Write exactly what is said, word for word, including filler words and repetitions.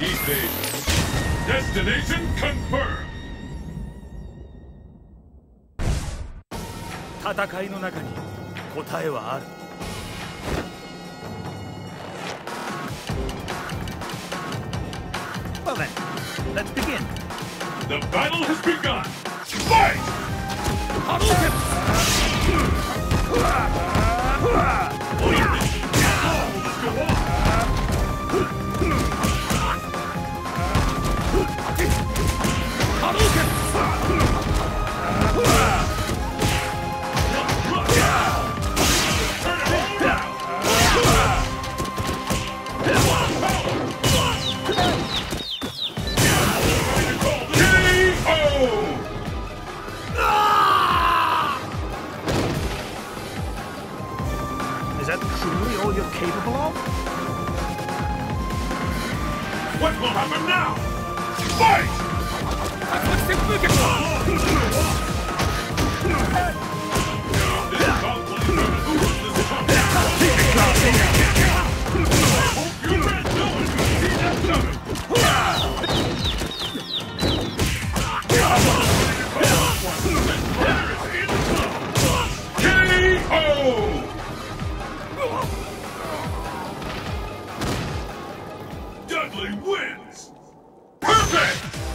Evade. Destination confirmed. 戦いの中に答えはある。Well then, let's begin. The battle has begun. Fight! Hadouken! Is that truly all you're capable of? What will happen now? Fight! This bout will determine who wins this contest. I hope you read no one can see that coming. K O! Dudley wins! Perfect!